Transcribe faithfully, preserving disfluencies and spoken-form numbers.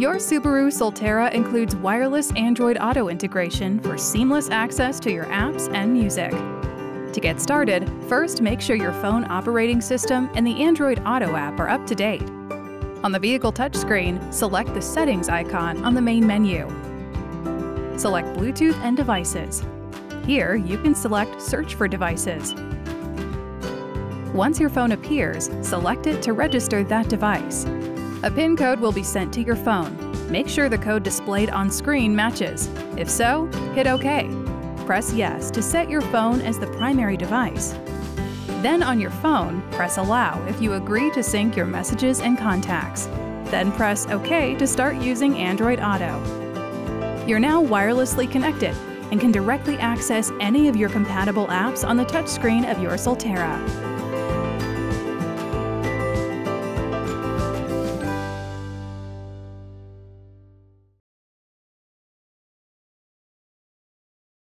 Your Subaru Solterra includes wireless Android Auto integration for seamless access to your apps and music. To get started, first make sure your phone operating system and the Android Auto app are up to date. On the vehicle touchscreen, select the Settings icon on the main menu. Select Bluetooth and Devices. Here, you can select Search for devices. Once your phone appears, select it to register that device. A PIN code will be sent to your phone. Make sure the code displayed on screen matches. If so, hit OK. Press Yes to set your phone as the primary device. Then on your phone, press Allow if you agree to sync your messages and contacts. Then press OK to start using Android Auto. You're now wirelessly connected and can directly access any of your compatible apps on the touchscreen of your Solterra.